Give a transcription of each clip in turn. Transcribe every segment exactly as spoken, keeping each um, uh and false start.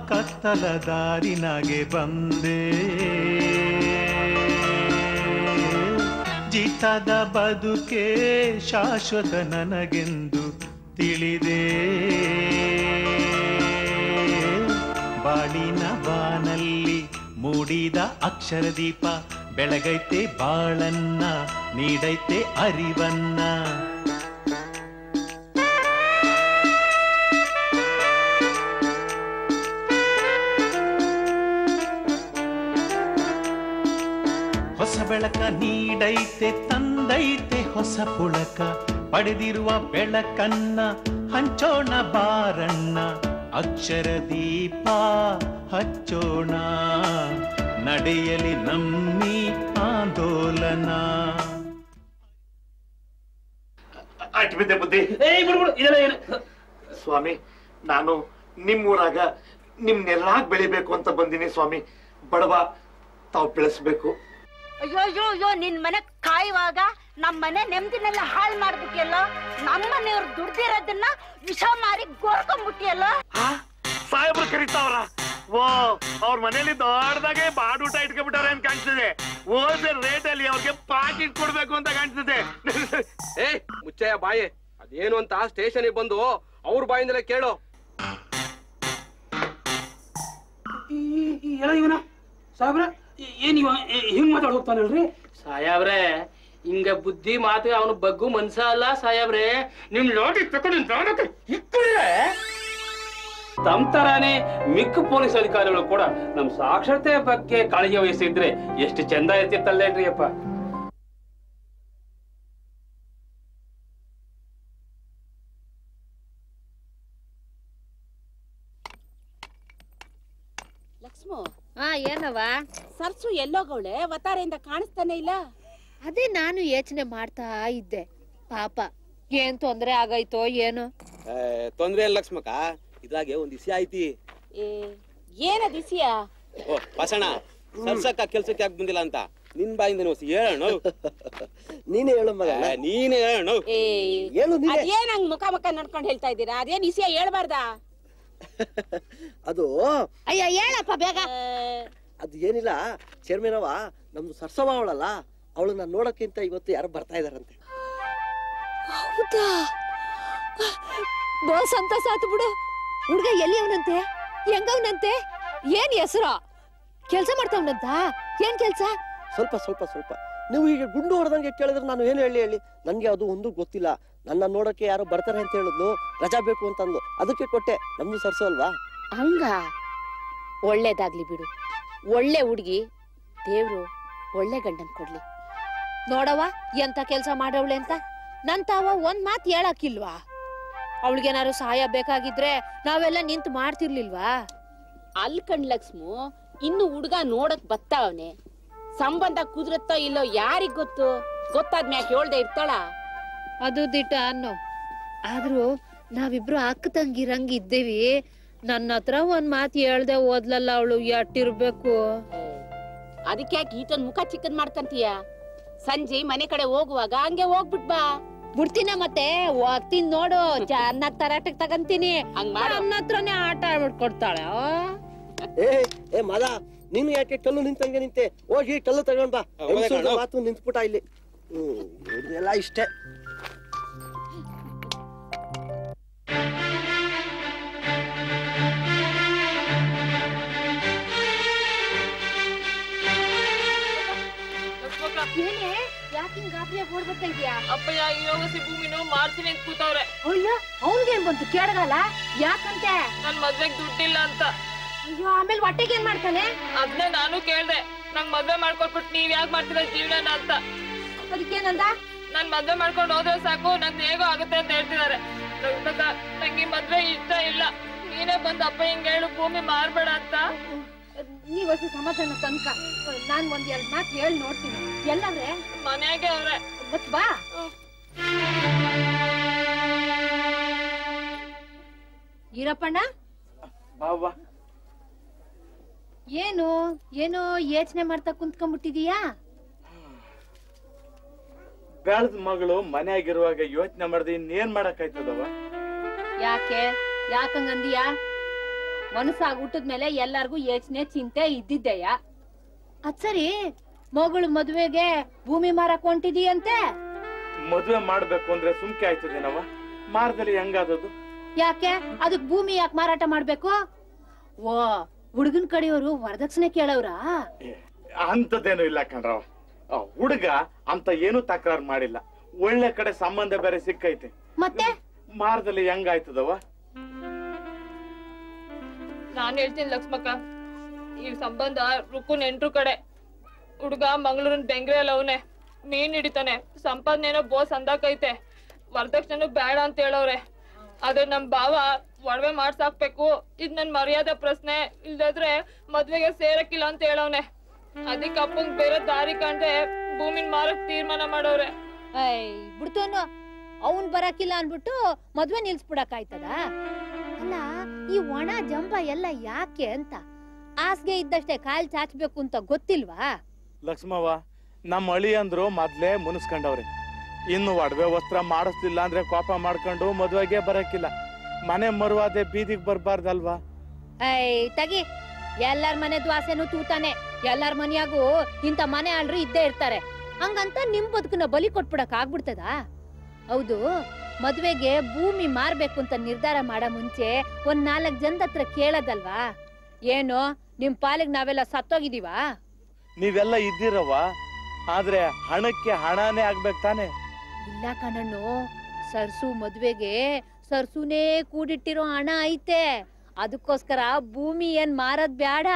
ಕತ್ತಲ ದಾರಿನಾಗೆ ಬಂದೆ ಜಿತದ ಬದುಕೆ ಶಾಶ್ವತ ನನಗೆಂದು ತಿಳಿದೆ ಬಾಳಿನ ಬಾನಲ್ಲಿ ಮೂಡಿದ ಅಕ್ಷರ ದೀಪ ಬೆಳಗೈತೆ ಬಾಳನ್ನ ನೀಡೈತೆ ಅರಿವನ್ನ ಹೊಸ ಬೆಳಕ ನೀಡೈತೆ ತಂದೈತೆ ಹೊಸ ಪುಳಕ ಪಡೆದಿರುವ ಬೆಳಕನ್ನ ಹಂಚೋಣ ಬಾರಣ್ಣ ಅಕ್ಷರ ದೀಪ ಹಚ್ಚೋಣ ನಡೆಯಲಿ ನಮ್ಮಿ ಆಂದೋಲನ. ಬುದ್ಧಿ ಸ್ವಾಮಿ, ನಾನು ನಿಮ್ಮೂರಾಗ ನಿಮ್ ನೆಲ್ಲಾಗ್ ಬೆಳಿಬೇಕು ಅಂತ ಬಂದಿನಿ ಸ್ವಾಮಿ. ಬಡವ ತಾವು ಬೆಳೆಸ್ಬೇಕು. ಅಯ್ಯೋ ಅಯ್ಯೋ ಅಯ್ಯೋ ನಿನ್ ಮನೆ ಕಾಯುವಾಗ ನಮ್ ಮನೆ ನೆಮ್ಮದಿನೆಲ್ಲ ಹಾಳು ಮಾಡ್ಬಿಟ್ಟಿಯಲ್ಲೋ. ನಮ್ಮ ಮನೆಯವ್ರು ದುಡ್ದಿರೋದನ್ನ ವಿಷ ಮಾರಿ ಗೋರ್ಕೊಂಡ್ಬಿಟ್ಟಿಯಲ್ಲ. ಸಾಹೇಬ್ರು ಕರೀತಾವ್ರ. ಓ ಅವ್ರ ಮನೇಲಿ ದೊಡ್ಡದಾಗೆ ಬಾಡೂಟ ಇಟ್ಕೊಂಡ್ಬಿಟ್ಟಾರೆ ಅಂತ ಕಾಣಿಸ್ತದೆ. ಹೋಲ್ಸೇಲ್ ರೇಟ್ ಅಲ್ಲಿ ಅವ್ರಿಗೆ ಪಾಕಿಟ್ ಕೊಡ್ಬೇಕು ಅಂತ ಕಾಣಿಸ್ತದೆ. ಏ ಮುಚ್ಚಯ್ಯ ಬಾಯಿ, ಅದೇನು ಅಂತ ಸ್ಟೇಷನ್ ಬಂದು ಅವ್ರ ಬಾಯಿಂದಲೇ ಕೇಳು. ಇವನ ಸಾಹೇಬ್ರ ಏನ್ ಇವ ಹಿಂಗ್ ಮಾತಾಡ್ ಹೋಗ್ತಾನಲ್ರಿ? ಸಾಯಾಬ್ರೆ ಹಿಂಗ ಬುದ್ಧಿ ಮಾತು ಅವನು ಬಗ್ಗು ಮನ್ಸ ಅಲ್ಲ ಸಾಯಾಬ್ರೆ. ನಿಮ್ ಲೋಟಿ ತಗೊಂಡು ತಮ್ ತರಾನೇ ಮಿಕ್ಕ ಪೊಲೀಸ್ ಅಧಿಕಾರಿಗಳು ಕೂಡ ನಮ್ ಸಾಕ್ಷರತೆ ಬಗ್ಗೆ ಕಾಳಜಿ ವಹಿಸಿದ್ರೆ ಎಷ್ಟು ಚಂದ ಇರ್ತಿತ್ತಲ್ಲೇನ್ರಿ ಅಪ್ಪ. ಲಕ್ಷ್ಮೋ, ಹಾ ಏನವ ಸರ್ಸು ಎಲ್ಲೋಗವಳೆ? ವತಾರೆಯಿಂದ ಕಾಣಿಸ್ತಾನೆ ಇಲ್ಲ. ಅದೇ ನಾನು ಯೋಚನೆ ಮಾಡ್ತಾ ಇದ್ದೆ. ಪಾಪ ಏನ್ ತೊಂದ್ರೆ ಆಗೈತೋ ಏನೋ. ತೊಂದ್ರೆ ಇಲ್ಲ ಲಕ್ಷ್ಮಕ್ಕ, ಇದ್ರಾಗೆ ಒಂದ್ ಇಸಿ ಐತಿ. ಏನ ದಿಸಿಯ? ಓ ಪಸಣ, ಸರ್ಸಕ್ಕ ಕೆಲ್ಸಕ್ಕೆ ಯಾಕೆ ಬಂದಿಲ್ಲ ಅಂತ ನಿನ್ ಬಾಯಿಂದ ಹೇಳೋಣ. ನೀನೇ ಹೇಳು ಮಗ, ನೀನೇ ಹೇಳೋಣ. ಅದೇನ್ ಹಂಗ್ ಮುಖ ಮುಖ ನಡ್ಕೊಂಡ್ ಹೇಳ್ತಾ ಇದ್ದೀರಾ? ಅದೇನ್ ಇಸಿಯ ಹೇಳ್ಬಾರ್ದಾ? ಅದು ಅಯ್ಯ ಹೇಳಪ್ಪ ಬೇಗ. ಅದು ಏನಿಲ್ಲ ಚೇರ್ಮನ್ ಅವ, ನಮ್ದು ಸರ್ಸವ ಅವಳಲ್ಲ, ಅವಳನ್ನ ನೋಡಕ್ಕಿಂತ ಇವತ್ತು ಯಾರು ಬರ್ತಾ ಇದಾರಂತೆ. ಹೌದಾ? ಬಾ ಸಂತೋಷ ಆತು ಬಿಡು. ಹುಡ್ಗ ಎಲ್ಲಿ ಅವನಂತೆ? ಹೆಂಗವನಂತೆ? ಏನ್ ಹೆಸರು? ಕೆಲ್ಸ ಮಾಡ್ತಾವನಂತ? ಏನ್ ಕೆಲ್ಸ? ಸ್ವಲ್ಪ ಸ್ವಲ್ಪ ಸ್ವಲ್ಪ ನೀವು ಈಗ ಗುಂಡು ಹೊಡೆದಂಗೆ ಕೇಳಿದ್ರೆ ನಾನು ಏನು ಹೇಳಿ ಹೇಳಿ ನನ್ಗೆ ಅದು ಒಂದು ಗೊತ್ತಿಲ್ಲ. ನನ್ನ ನೋಡಕ್ಕೆ ಯಾರು ಬರ್ತಾರೆ ಅಂತ ಹೇಳಿದ್ಲು, ರಜಾ ಬೇಕು ಅಂತಂದು, ಅದಕ್ಕೆ ಕೊಟ್ಟೆ. ನಮ್ದು ಸರ್ಸು ಅಲ್ವಾ? ಹಂಗ ಒಳ್ಳೇದಾಗ್ಲಿ ಬಿಡು. ಒಳ್ಳೆ ಹುಡ್ಗಿ, ದೇವ್ರು ಒಳ್ಳೆ ಗಂಡನ್ ಕೊಡ್ಲಿ. ನೋಡವ ಎಂತ ಕೆಲ್ಸ ಮಾಡವಳೆ ಅಂತ. ನನ್ ತಾವ ಒಂದ್ ಮಾತ್ ಹೇಳಕ್ಕಿಲ್ವಾ? ಅವಳಿಗೇನಾರು ಸಹಾಯ ಬೇಕಾಗಿದ್ರೆ ನಾವೆಲ್ಲ ನಿಂತು ಮಾಡ್ತಿರ್ಲಿಲ್ವಾ? ಅಲ್ ಕಣ್ ಲಕ್ಷ್ಮು, ಇನ್ನು ಹುಡ್ಗ ನೋಡಕ್ ಬತ್ತಾವನೆ. ಸಂಬಂಧ ಕುದುರತ್ತೋ ಇಲ್ಲೋ ಯಾರಿಗ್ ಗೊತ್ತು? ಗೊತ್ತಾದ್ಮ್ಯಾಕ್ ಹೇಳ್ದೆ ಇರ್ತಾಳ? ಅದು ದಿಟ ಅನ್ನೋ. ಆದ್ರೂ ನಾವಿಬ್ರು ಅಕ್ಕ ತಂಗಿರಂಗ್ ಇದ್ದೇವಿ. ನನ್ನ ಹತ್ರ ಒಂದ್ ಮಾತ್ ಹೇಳ್ದೆ ಓದ್ಲಲ್ಲ ಅವಳು, ಎಟ್ಟಿರ್ಬೇಕು? ಅದಕ್ಕೆ ಯಾಕೆ ಈಟನ್ ಮುಖ ಚಿಕ್ಕನ್ ಮಾಡ್ಕಂತೀಯ? ಸಂಜೆ ಮನೆ ಕಡೆ ಹೋಗುವಾಗ ಹಂಗೆ ಹೋಗ್ಬಿಟ್ ಬಾ. ಬಿಡ್ತೀನ ಮತ್ತೆ ಹೋಗ್ತೀನಿ ನೋಡು. ಚೆನ್ನಾಗ್ ತರಾಟಕ್ ತಗಂತೀನಿ. ನನ್ನ ಹತ್ರನೇ ಆಟ ಆಡ್ಬಿಟ್ಕೊಡ್ತಾಳೆ. ಏ ಏ ಮದ, ನೀನು ಯಾಕೆ ಕಲ್ಲು ನಿಂತಂಗೆ ನಿಂತೆ? ಹೋಗಿ ಕಲ್ಲು ತಗೊಂಡ್ ಬಾ. ಮಾತು ನಿಂತ್ಬಿಟ್ಟ ಇಲ್ಲಿ. ಹ್ಮ್ ಎಲ್ಲ ಇಷ್ಟೇ. ಅಪ್ಪಯ್ಯ ಯೋಗಸಿ ಭೂಮಿನೂ ಮಾರ್ತೀನಿ ಅಂತ ಕೂತವ್ರೆ. ಅಯ್ಯೋ ಅವನ್ಗೇನ್ ಬಂತು ಕೇಳಗಲ್ಲ? ಯಾಕಂತೆ? ನನ್ ಮದ್ವೆಗ್ ದುಡ್ಡಿಲ್ಲ ಅಂತ. ಅಯ್ಯೋ ಆಮೇಲೆ ಹೊಟ್ಟೆಗೆ ಏನ್ ಮಾಡ್ತಾನೆ? ಅದ್ನೇ ನಾನು ಕೇಳ್ದೆ. ನಂಗ್ ಮದ್ವೆ ಮಾಡ್ಕೊಟ್ಬಿಟ್ಟು ನೀವ್ ಯಾಕೆ ಮಾಡ್ತೀರ ಜೀವನ ಅಂತ. ಅದಕ್ಕೇನಂದ? ನಾನ್ ಮದ್ವೆ ಮಾಡ್ಕೊಂಡು ಹೋದ್ರೆ ಸಾಕು, ನಂದು ಹೇಗೋ ಆಗುತ್ತೆ ಅಂತ ಹೇಳ್ತಿದಾರೆ. ನಂಗೆ ಮದ್ವೆ ಇಷ್ಟ ಇಲ್ಲ. ನೀನೇ ಬಂದ್ ಅಪ್ಪ ಹಿಂಗ್ ಹೇಳು ಭೂಮಿ ಮಾರ್ಬೇಡ ಅಂತ. ನೀವ್ ಹೊಸ ಸಮಾಧಾನ ತನಕ ನಾನ್ ಒಂದ್ ಎರಡ್ ಮಾತು ಹೇಳಿ ನೋಡ್ತೀನಿ. ಎಲ್ಲಂದ್ರೆ ಮನೆಯಾಗೆ ಅವ್ರೆ. ಮತ್ ಬಾ. ಈರಪ್ಪಣ್ಣ, ಏನು ಏನೋ ಯೋಚನೆ ಮಾಡ್ತಾ ಕುಂತ್ಕೊಂಡ್ಬಿಟ್ಟಿದೀಯಾ? ಬೆಳದ ಮಗಳು ಮನೆಯಾಗಿರುವಾಗ ಯೋಚನೆ ಮಾಡ್ದೆ ಇನ್ನೇನ್ ಮಾಡಕ್ ಆಯ್ತದವ? ಯಾಕೆ ಯಾಕಂಗಂದಿಯಾ? ಮನಸ್ಸಾಗ್ ಹುಟ್ಟಿದ್ಮೇಲೆ ಎಲ್ಲಾರ್ಗು ಯೋಚನೆ ಚಿಂತೆ ಇದ್ದಿದ್ದೆಯ. ಅದ್ ಸರಿ, ಮಗಳು ಮದ್ವೆಗೆ ಭೂಮಿ ಮಾರಕ್ ಹೊಂಟಿದೀಯಂತೆ? ಮದ್ವೆ ಮಾಡ್ಬೇಕು ಅಂದ್ರೆ ಸುಮ್ಕೆ ಆಯ್ತದೇನವ, ಮಾರದಲ್ಲಿ ಹೆಂಗಾದದು? ಯಾಕೆ ಅದಕ್ ಭೂಮಿ ಯಾಕೆ ಮಾರಾಟ ಮಾಡ್ಬೇಕು? ಓ, ಹುಡುಗನ್ ಕಡೆಯವರು ವರದಕ್ಷಿಣೆ ಕೇಳವ್ರಾ? ಅಂತದೇನು ಇಲ್ಲ ಕಣ್ರವ, ಹುಡುಗ ಅಂತ ಏನು ತಕರಾರು ಮಾಡಿಲ್ಲ. ಒಳ್ಳೆ ಕಡೆ ಸಂಬಂಧ ಬೇರೆ ಸಿಕ್ಕೈತೆ. ಮತ್ತೆ ಮಾರದಲ್ಲಿ ಹೆಂಗಾಯ್ತದವ? ನಾನ್ ಹೇಳ್ತೀನಿ ಲಕ್ಷ್ಮಕ್ಕ, ಈ ಸಂಬಂಧ ರುಕ್ಕು ನೆಂಟ್ರು ಕಡೆ. ಹುಡುಗ ಮಂಗಳೂರಿನ ಬೆಂಗ್ರೆಯಲ್ಲಿ ಅವನೆ, ಮೀನ್ ಹಿಡಿತಾನೆ, ಸಂಪಾದನೆನೋ ಬೋಸ್ ಅಂದಾಕೈತೆ. ವರದಕ್ಷಿಣೆ ಬೇಡ ಅಂತ ಹೇಳವ್ರೆ. ಆದ್ರೆ ನಮ್ ಭಾವ ಒಡವೆ ಮಾಡ್ಸಾಕ್ಬೇಕು, ಇದ್ ನನ್ ಮರ್ಯಾದೆ ಪ್ರಶ್ನೆ, ಇಲ್ದಾದ್ರೆ ಮದ್ವೆಗೆ ಸೇರಕ್ಕಿಲ್ಲ ಅಂತ ಹೇಳವ್ನೆ. ಅದಕ್ಕೆ ಅಪ್ಪಂಗ್ ಬೇರೆ ದಾರಿ ಕಾಣ್ದೆ ಭೂಮಿನ್ ಮಾರಕ್ ತೀರ್ಮಾನ ಮಾಡವ್ರೆ. ಐ ಬಿಡ್ತೋನು, ಅವನ್ ಬರಕಿಲ್ಲ ಅನ್ಬಿಟ್ಟು ಮದ್ವೆ ನಿಲ್ಸ್ಬಿಡಕ್ ಆಯ್ತದ? ಅಲ್ಲ, ಈ ಒಣ ಜಂಬ ಎಲ್ಲ ಯಾಕೆ ಅಂತ ಆಸ್ಗೆ ಇದ್ದಷ್ಟೇ ಕಾಲ್ ಚಾಚ್ಬೇಕು ಅಂತ ಗೊತ್ತಿಲ್ವಾ? ಲಕ್ಷ್ಮವ್ವ, ನಮ್ಮ ಅಳಿ ಅಂದ್ರು ಮೊದ್ಲೇ ಮುನಿಸ್ಕೊಂಡವ್ರೆ. ಇನ್ನು ಒಡವೆ ವಸ್ತ್ರ ಮಾಡಿಸ್ಲಿಲ್ಲ ಅಂದ್ರೆ ಕೋಪ ಮಾಡ್ಕೊಂಡು ಮದ್ವೆಗೆ ಬರಕ್ಕಿಲ್ಲ. ಮನೆ ಮರುವಾದೆ ಬೀದಿಗೆ ಬರ್ಬಾರ್ದಲ್ವಾ? ಐ ತಗಿ, ಎಲ್ಲಾರ ಮನೆ ದ್ವಾಸೆನೂ ತೂತಾನೆ. ಎಲ್ಲಾರ ಮನೆಯಾಗೂ ಇಂತ ಮನೆ ಆಳ್ರು ಇದ್ದೇ ಇರ್ತಾರೆ. ಹಂಗಂತ ನಿಮ್ ಬದುಕನ್ನ ಬಲಿ ಕೊಟ್ಬಿಡಕ್ ಆಗ್ಬಿಡ್ತದ? ಹೌದು, ಮದ್ವೆಗೆ ಭೂಮಿ ಮಾರ್ಬೇಕು ಅಂತ ನಿರ್ಧಾರ ಮಾಡ ಮುಂಚೆ ಒಂದ್ ನಾಲ್ಕ್ ಜನದ ಹತ್ರ ಕೇಳದಲ್ವಾ? ಏನು ನಿಮ್ ಪಾಲಿಗೆ ನಾವೆಲ್ಲ ಸತ್ತೋಗಿದೀವಾ? ನೀವೆಲ್ಲ ಇದ್ದೀರವ್ವ, ಆದ್ರೆ ಹಣಕ್ಕೆ ಹಣನೇ ಆಗ್ಬೇಕು ತಾನೆ? ಇಲ್ಲ ಕಣಣ್ಣು, ಸರ್ಸು ಮದ್ವೆಗೆ ಸರ್ಸುನೇ ಕೂಡಿಟ್ಟಿರೋ ಹಣ ಐತೆ. ಅದಕ್ಕೋಸ್ಕರ ಭೂಮಿ ಏನ್ ಮಾರದ್ ಬ್ಯಾಡ.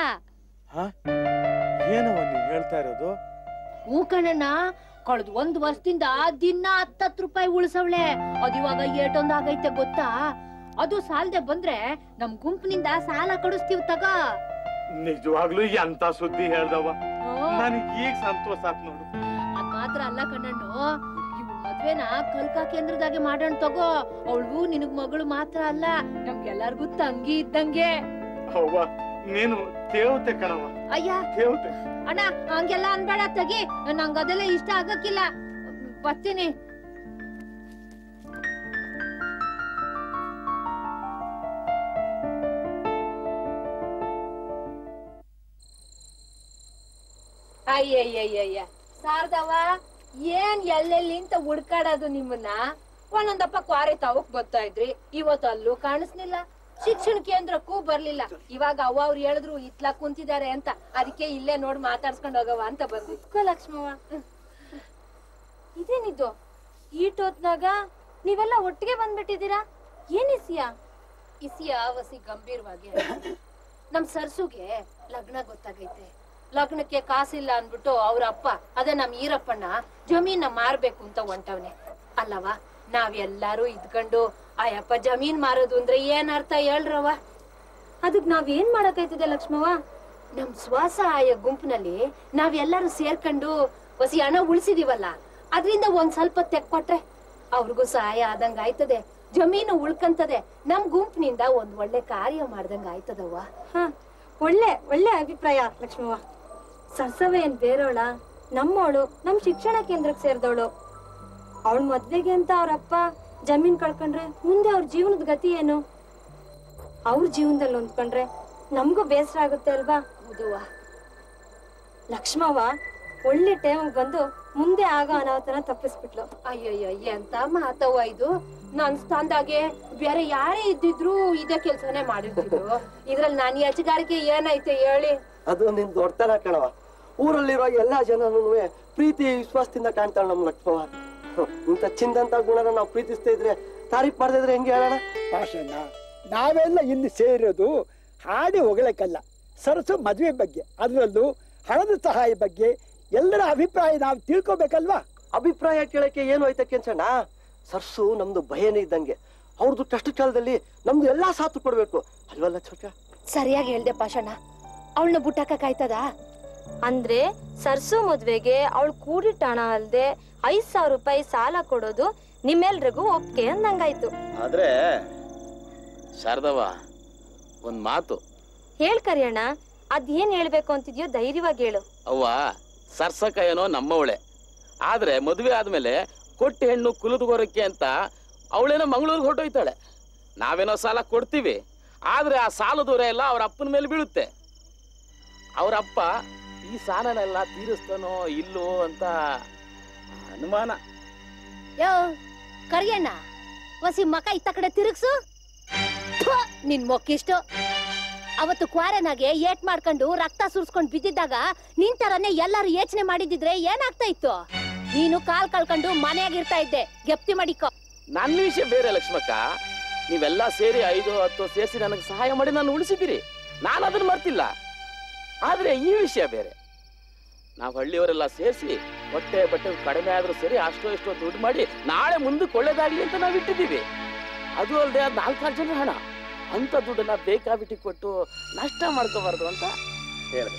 ಏನವ ನೀವ್ ಹೇಳ್ತಾ ಇರೋದು? ಹೂ ಕಣಣ್ಣ, ಕಳೆದ್ ಒಂದ್ ವರ್ಷದಿಂದ ದಿನ ಹತ್ತತ್ತು ರೂಪಾಯಿ ಉಳಿಸವ್ಳೆ. ಅದಿವಾಗ ಏಟೊಂದ್ ಆಗೈತೆ ಗೊತ್ತಾ? ಅದು ಸಾಲದೆ ಬಂದ್ರೆ ನಮ್ ಗುಂಪಿನಿಂದ ಸಾಲ ಕೊಡಿಸ್ತೀವಿ ತಗ. ನಿಜವಾಗ್ಲೂ ಎಂತ ಸುದ್ದಿ ಹೇಳ್ದವ, ನನಗ್ ಈಗ ಸಂತೋಷ ಆತ್ ನೋಡು. ಅದ್ ಮಾತ್ರ ಅಲ್ಲ ಕಣ್ಣಣ್ಣು, ಇವ್ ಮದ್ವೆನ ಕಲ್ಕಾ ಕೇಂದ್ರದಾಗೆ ಮಾಡೋಣ ತಗೋ. ಅವಳು ನಿನಗ್ ಮಗಳು ಮಾತ್ರ ಅಲ್ಲ, ನಮ್ಗೆಲ್ಲರಿಗೂ ತಂಗಿ ಇದ್ದಂಗೆ. ಅವ್ವ, ನೀನು ದೇವತೆ ಕಣವ. ಅಯ್ಯ ದೇವತೆ. ಅಣ್ಣ, ಹಂಗೆಲ್ಲ ಅನ್ಬೇಡ ತಗಿ, ನಂಗ ಅದೆಲ್ಲ ಇಷ್ಟ ಆಗಕ್ಕಿಲ್ಲ. ಬರ್ತೀನಿ. ಅಯ್ಯಯ್ಯಯ್ಯ ಶಾರದವ್ವ, ಏನ್ ಎಲ್ಲೆಲ್ಲಿ ಅಂತ ಹುಡ್ಕಾಡೋದು ನಿಮ್ಮನ್ನ? ಒಂದೊಂದಪ್ಪ ಕ್ವಾರೆ ತಾವಕ್ ಬರ್ತಾ ಇದ್ರಿ, ಇವತ್ತು ಅಲ್ಲೂ ಕಾಣಿಸ್ಲಿಲ್ಲ. ಶಿಕ್ಷಣ ಕೇಂದ್ರಕ್ಕೂ ಬರ್ಲಿಲ್ಲ. ಇವಾಗ ಅವ್ವ ಅವ್ರು ಹೇಳಿದ್ರು ಇತ್ಲಾ ಕುಂತಿದ್ದಾರೆ ಅಂತ, ಅದಕ್ಕೆ ಇಲ್ಲೇ ನೋಡ್ ಮಾತಾಡ್ಸ್ಕೊಂಡ್ ಹೋಗವ ಅಂತ ಬಂದ್ವಿ. ಲಕ್ಷ್ಮವ್ವ, ಇದೇನಿದ್ದು ಈಟೋತ್ನಾಗ ನೀವೆಲ್ಲ ಒಟ್ಟಿಗೆ ಬಂದ್ಬಿಟ್ಟಿದ್ದೀರಾ? ಏನ್ ಇಸಿಯ? ಇಸಿಯ ವಸಿ ಗಂಭೀರವಾಗಿ, ನಮ್ ಸರ್ಸುಗೆ ಲಗ್ನ ಗೊತ್ತಾಗೈತೆ. ಲಗ್ನಕ್ಕೆ ಕಾಸಿಲ್ಲ ಅನ್ಬಿಟ್ಟು ಅವ್ರ ಅಪ್ಪ, ಅದೇ ನಮ್ ಈರಪ್ಪಣ್ಣ, ಜಮೀನ ಮಾರ್ಬೇಕು ಅಂತ ಹೊಂಟವ್ನೆ. ಅಲ್ಲವಾ, ನಾವೆಲ್ಲಾರು ಇದ್ಕೊಂಡು ಆಯಪ್ಪ ಜಮೀನ್ ಮಾರೋದು ಅಂದ್ರೆ ಏನ್ ಅರ್ಥ ಹೇಳ್ರವ? ಅದಕ್ ನಾವೇನ್ ಮಾಡಕೈತದೆ ಲಕ್ಷ್ಮವ್ವ? ನಮ್ ಸ್ವಸಹಾಯ ಗುಂಪಿನಲ್ಲಿ ನಾವೆಲ್ಲರೂ ಸೇರ್ಕೊಂಡು ಹೊಸಿ ಹಣ ಉಳಿಸಿದೀವಲ್ಲ, ಅದ್ರಿಂದ ಒಂದ್ ಸ್ವಲ್ಪ ತೆಕ್ಕೊಟ್ರೆ ಅವ್ರಿಗೂ ಸಹಾಯ ಆದಂಗ ಆಯ್ತದೆ, ಜಮೀನು ಉಳ್ಕಂತದೆ. ನಮ್ ಗುಂಪಿನಿಂದ ಒಂದ್ ಒಳ್ಳೆ ಕಾರ್ಯ ಮಾಡ್ದಂಗ ಆಯ್ತದವ್ವ. ಹ, ಒಳ್ಳೆ ಒಳ್ಳೆ ಅಭಿಪ್ರಾಯ ಲಕ್ಷ್ಮವ್ವ. ಸರ್ಸವ ಏನ್ ಬೇರೋಳ, ನಮ್ಮವಳು, ನಮ್ ಶಿಕ್ಷಣ ಕೇಂದ್ರಕ್ಕೆ ಸೇರ್ದವಳು. ಅವಳ ಮದ್ವೆಗೆ ಅಂತ ಅವ್ರಪ್ಪ ಜಮೀನ್ ಕಳ್ಕೊಂಡ್ರೆ ಮುಂದೆ ಅವ್ರ ಜೀವನದ ಗತಿ ಏನು? ಅವ್ರ ಜೀವನದಲ್ಲಿ ಹೊಂದ್ಕೊಂಡ್ರೆ ನಮ್ಗೂ ಬೇಸರ ಆಗುತ್ತೆ ಅಲ್ವಾ? ಹೌದವ್ವ. ಲಕ್ಷ್ಮವ್ವ ಒಳ್ಳೆ ಟೈಮ್ ಬಂದು ಮುಂದೆ ಆಗೋ ಅನಾಹುತನ ತಪ್ಪಿಸ್ಬಿಟ್ಲು. ಅಯ್ಯಯ್ಯ, ಎಂತ ಮಾತವ್ವ ಇದು? ನನ್ ಸ್ಥಾನದಾಗೆ ಬೇರೆ ಯಾರೇ ಇದ್ದಿದ್ರು ಇದೇ ಕೆಲ್ಸನೇ ಮಾಡಿರ್ತಿದ್ರು. ಇದ್ರಲ್ಲಿ ನಾನ್ ಯಜಗಾರಿಕೆ ಏನೈತೆ ಹೇಳಿ? ಅದು ನಿನ್ ದೊಡ್ಡತನ ಕಣವ. ಊರಲ್ಲಿರೋ ಎಲ್ಲಾ ಜನನೂ ಪ್ರೀತಿ ವಿಶ್ವಾಸದಿಂದ ಕಾಣ್ತಾಳ ನಮ್ ಲಕ್ಷ್ಮವ್ವ. ಇಂತ ಚಿಂದಂತ ಗುಣನ ನಾವು ಪ್ರೀತಿಸ್ತಾ ಇದ್ರೆ ತಾರೀಫ್ ಮಾಡದಿದ್ರೆ ಹೆಂಗೆ ಹೇಳೋಣ? ಪಾಷಣ್ಣ, ನಾವೆಲ್ಲ ಇಲ್ಲಿ ಸೇರಿರೋದು ಹಾಡಿ ಹೊಗಳಕ್ಕಲ್ಲ, ಸರಸು ಮದುವೆ ಬಗ್ಗೆ, ಅದರಲ್ಲೂ ಹಣದ ಸಹಾಯ ಬಗ್ಗೆ ಎಲ್ಲರ ಅಭಿಪ್ರಾಯ ನಾವು ತಿಳ್ಕೊಬೇಕಲ್ವಾ? ಅಭಿಪ್ರಾಯ ಕೇಳಕ್ಕೆ ಏನು ಐತೆ ಕೆಂಚಣ್ಣ? ಸರ್ಸು ನಮ್ದು ಭಯನೇ ಇದ್ದಂಗೆ. ಅವ್ರದ್ದು ಕಷ್ಟ ಕಾಲದಲ್ಲಿ ನಮ್ದು ಎಲ್ಲಾ ಸಾಥ್ ಕೊಡ್ಬೇಕು ಅಲ್ವಲ್ಲ ಚೋಟ? ಸರಿಯಾಗಿ ಹೇಳ್ದೆ ಪಾಷಣ್ಣ. ಅವಳನ್ನ ಬುಟ್ಟಾಕಕ್ಕಾಯ್ತದ? ಅಂದ್ರೆ ಸರ್ಸು ಮದ್ವೆಗೆ ಅವಳು ಕೂಡಿಟ್ಟ ಹಣ ಅಲ್ದೆ ಐದ್ ಸಾವಿರ ರೂಪಾಯಿ ಸಾಲ ಕೊಡೋದು ನಿಮ್ಮೆಲ್ರಿಗೂ ಒಪ್ಪಿಗೆ ಅಂದಂಗಾಯ್ತು. ಆದ್ರೆ ಶಾರದವ್ವ, ಒಂದ್ ಮಾತು ಹೇಳ್ ಕರಿಯಣ್ಣ, ಅದೇನ್ ಹೇಳ್ಬೇಕು ಅಂತಿದ್ಯೋ ಧೈರ್ಯವಾಗಿ ಹೇಳು. ಅವ್ವ, ಸರ್ಸಕ ಏನೋ ನಮ್ಮವಳೆ, ಆದ್ರೆ ಮದುವೆ ಆದ್ಮೇಲೆ ಕೊಟ್ಟಿ ಹೆಣ್ಣು ಕುಲಿದುಗೋರಕ್ಕೆ ಅಂತ ಅವಳೇನೋ ಮಂಗಳೂರಿಗೆ ಹೊರಟೋಯ್ತಾಳೆ. ನಾವೇನೋ ಸಾಲ ಕೊಡ್ತೀವಿ, ಆದ್ರೆ ಆ ಸಾಲದೂರ ಎಲ್ಲ ಅವ್ರ ಅಪ್ಪನ ಮೇಲೆ ಬೀಳುತ್ತೆ. ಅವ್ರ ಅಪ್ಪ ಈ ಸಾಲನೆಲ್ಲ ತೀರಿಸ್ತಾನೋ ಇಲ್ಲೋ ಅಂತ ಅನುಮಾನ. ಯೋ ಕರಿಯಣ್ಣ, ವಸಿ ಮಕ ಇತ್ತ ಕಡೆ ತಿರುಗ್ಸು. ನಿನ್ ಮೊಕ್ಕಿಷ್ಟು. ಅವತ್ತು ಕ್ವಾರನಾಗೆ ಏಟ್ ಮಾಡ್ಕೊಂಡು ರಕ್ತ ಸುರ್ಸ್ಕೊಂಡ್ ಬಿದ್ದಿದ್ದಾಗ ನಿನ್ ತರನೇ ಎಲ್ಲಾರು ಯೋಚನೆ ಮಾಡಿದಿದ್ರೆ ಏನಾಗ್ತಾ ಇತ್ತು? ನೀನು ಕಾಲ್ ಕಳ್ಕೊಂಡು ಮನೆಯಾಗಿರ್ತಾ ಇದ್ದೆ. ಗೆಪ್ತಿ ಮಾಡಿಕೋ. ನನ್ನ ವಿಷಯ ಬೇರೆ ಲಕ್ಷ್ಮಕ್ಕ. ನೀವೆಲ್ಲ ಸೇರಿ ಐದು ಹತ್ತು ಸೇರಿಸಿ ನನಗೆ ಸಹಾಯ ಮಾಡಿ ನಾನು ಉಳಿಸಿದ್ದೀರಿ, ನಾನು ಅದನ್ನ ಮರ್ತಿಲ್ಲ. ಆದ್ರೆ ಈ ವಿಷಯ ಬೇರೆ. ನಾವು ಹಳ್ಳಿಯವರೆಲ್ಲ ಸೇರಿಸಿ ಹೊಟ್ಟೆ ಬಟ್ಟೆ ಕಡಿಮೆ ಆದ್ರೂ ಸರಿ ಅಷ್ಟೋ ಎಷ್ಟೋ ದುಡ್ಡು ಮಾಡಿ ನಾಳೆ ಮುಂದಕ್ಕೆ ಒಳ್ಳೇದಾಗ್ಲಿ ಅಂತ ನಾವು ಇಟ್ಟಿದ್ದೀವಿ. ಅದು ಅಲ್ಲದೆ ನಾಲ್ಕಾರು ಜನ ಹಣ, ಅಂತ ದುಡ್ಡನ್ನ ಬೇಕಾಬಿಟ್ಟಿ ಕೊಟ್ಟು ನಷ್ಟ ಮಾಡ್ಕೋಬಾರ್ದು ಅಂತ ಹೇಳಿದೆ.